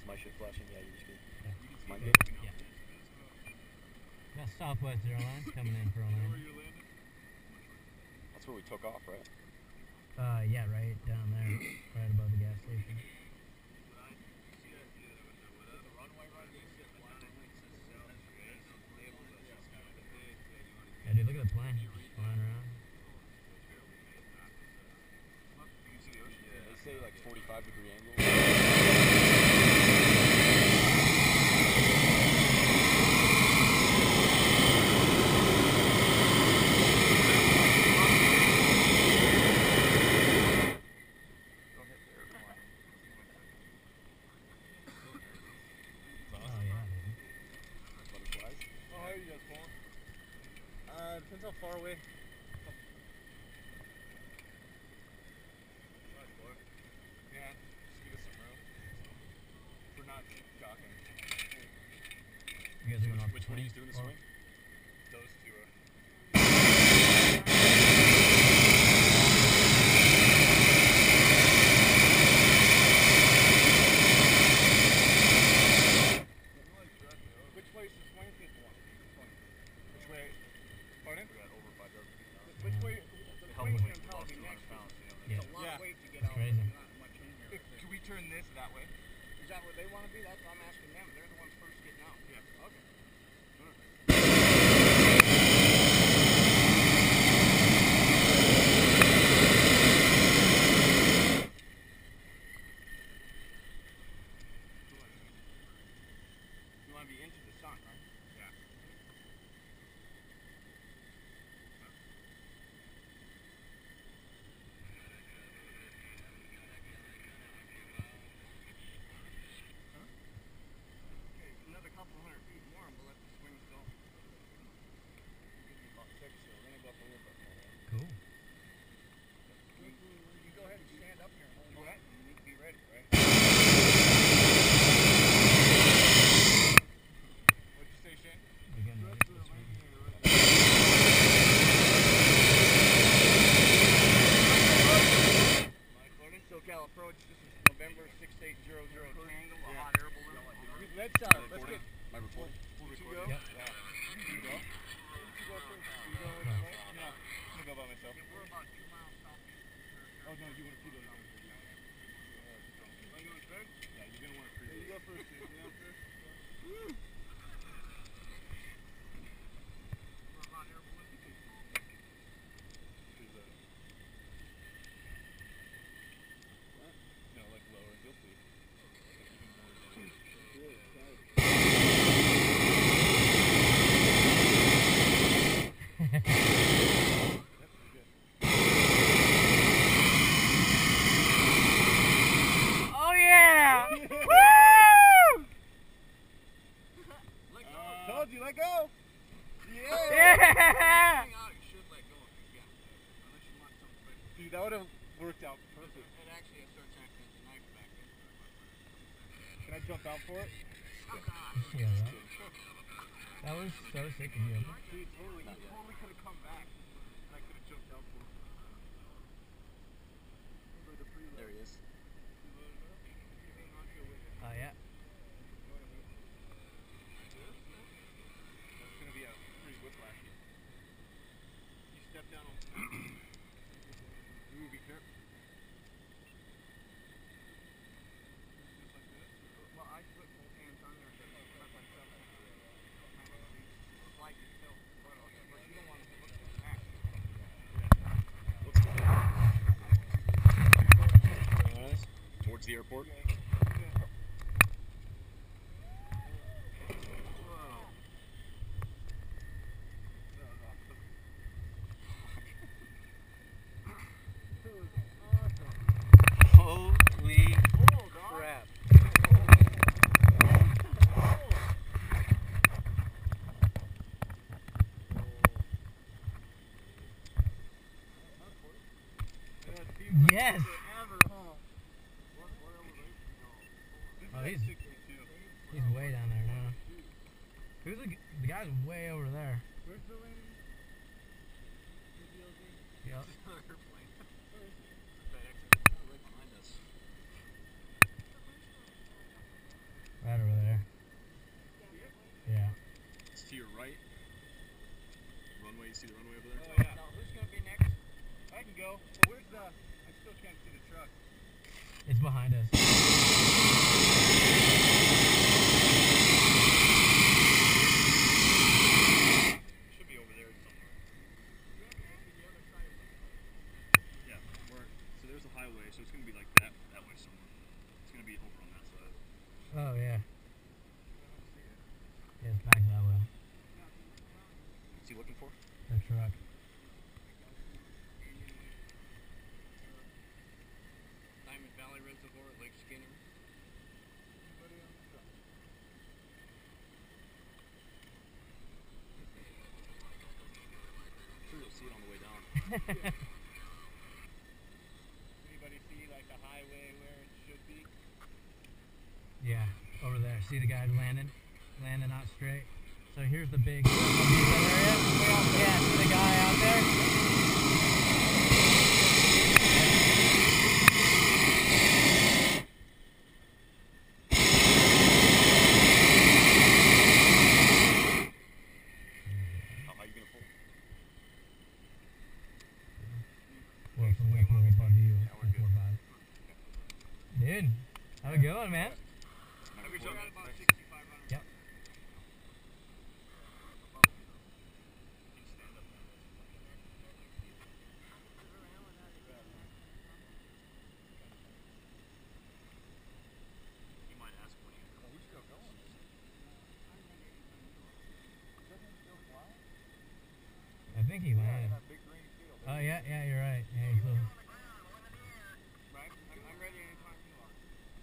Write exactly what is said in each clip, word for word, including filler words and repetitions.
Is my shit flashing? Yeah, you're just good. Yeah. Is mine good? Yeah. Got Southwest Airlines coming in for a landing. That's where we took off, right? Uh, yeah, right down there, right above the gas station. Yeah, dude, look at the plane flying around. Yeah, they say like forty-five degree angle. Uh, depends how far away. Yeah, just give us some room. We're not docking. You guys are going off Which one are you doing the swing? Those two are. Which way is the swing people want? Which way? Pardon? We got over five yards. Which way? The swing's gonna probably be next to us. It's a lot Yeah. of weight to get That's out. crazy. Not much in here. Can we turn this that way? Is that where they want to be? That's what I'm asking them. They're the ones first getting out. Yeah. Okay. You want to be into the sun, right? Yeah. Another couple hundred feet more and we'll let the swings go. Give me about six, so we're gonna go up a little bit more. Cool. You, you go ahead and stand up here and hold on. You need to be ready, right? What'd you say, Shane? We're getting ready for this one. SoCal approach. This is November six eight zero zero Tango, a hot air balloon. Let's, uh, let's get... My recording? Full recording? Yep. Yeah. You go. You go first. You go right? No. I'm gonna go by myself. We're about two miles south. Oh, no, you want to pee on that one? Are you going first? Yeah, you're gonna want to pee. You go first, dude. You go first. Woo! Hot air balloon. No, like lower. You'll see. Oh yeah! Woo! Let go. Told you, let go. Yeah. Yeah! Dude, that would have worked out perfect. It actually starts acting as a knife back there. Can I jump out for it? Yeah, that, that was so sick of you. See, totally, he totally could have come back. And I could have jumped out for it. There he is. Oh uh, yeah. That's gonna be a pretty whiplash. You step down on. Ooh, be careful. Well, I put both hands on there and put myself slide yourself. But you don't want to look at the back. Towards the airport? Holy crap. Yes! Oh, he's, he's way down there now. Who's the, the guy's way over there. Where's the landing? Yep. It's behind us. Should be over there somewhere. Yeah, we're, so there's the highway, so it's going to be like that, that way somewhere. It's going to be over on that side. Oh, yeah. Yeah, it's back that way. What's he looking for? The truck. Diamond Valley Reservoir, Lake Skinner. I'm sure you'll see it on the way down. Anybody see like a highway where it should be? Yeah, over there. See the guy landing? Landing out straight. So here's the big area. Yeah, see the guy out there? How high are you going to pull? Well, from way forward above you. Yeah, we're good. Dude, how's it going, man? Have you Got got about nice. sixty-five hundred. Yep. You might ask when you Oh, he's still going. Is that him still flying? I think he Yeah, in landed. that big green field. Oh, yeah, yeah, you're right. Yeah, he's still... Right? I'm, I'm ready anytime you are.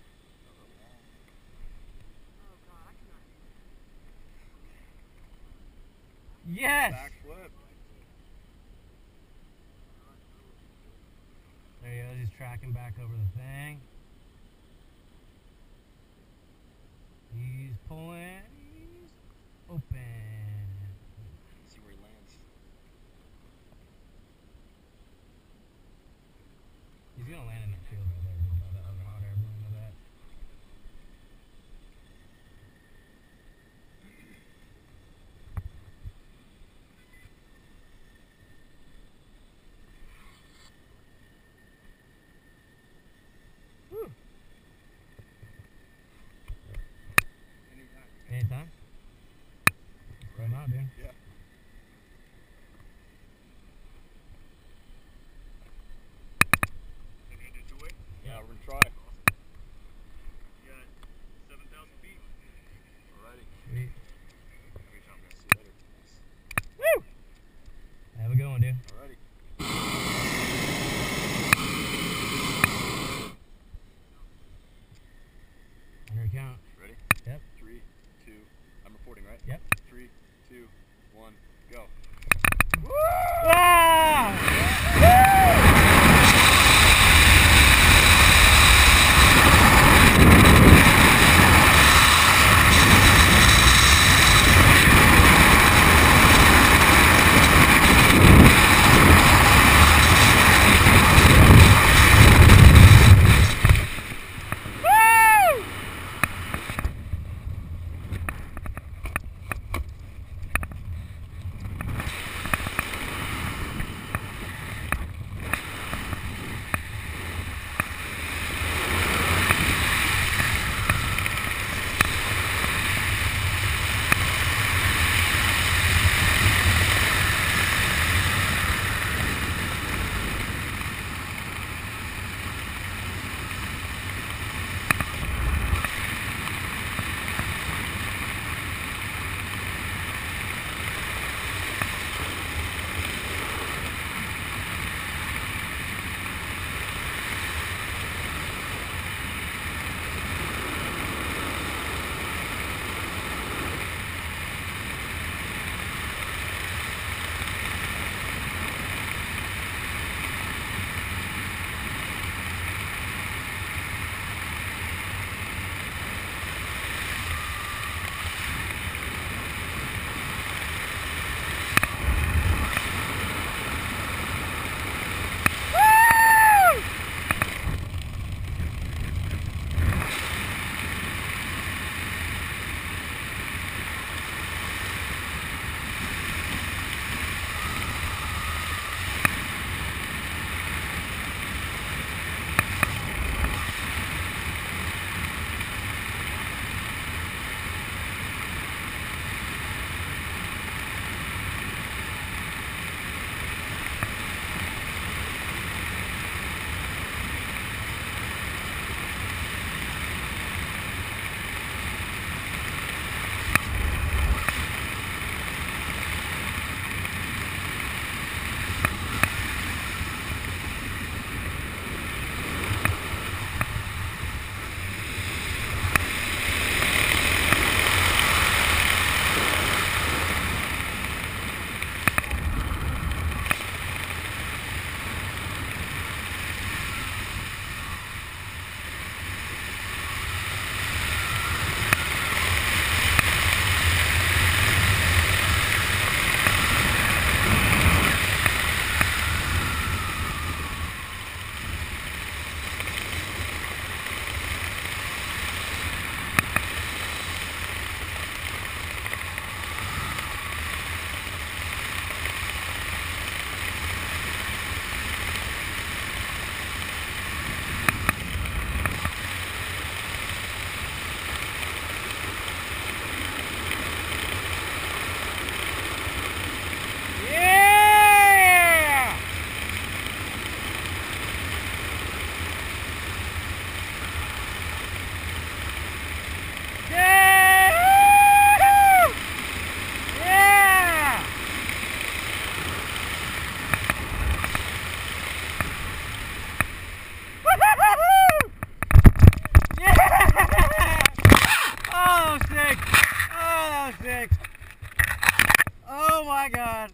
Yes! backflip. There he goes. He's tracking back over the thing. He's pulling. He's open. Let's see where he lands. He's gonna land in that field right there, dude, by that other hot air balloon of that. Whew. Anytime. Anytime? Right now, dude. Yeah. Did he do two-way? my god.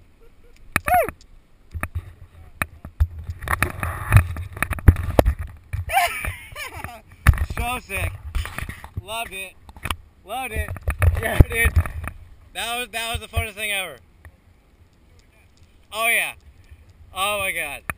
So sick. Loved it. Loved it. Yeah, dude. That was that was the funnest thing ever. Oh yeah. Oh my god.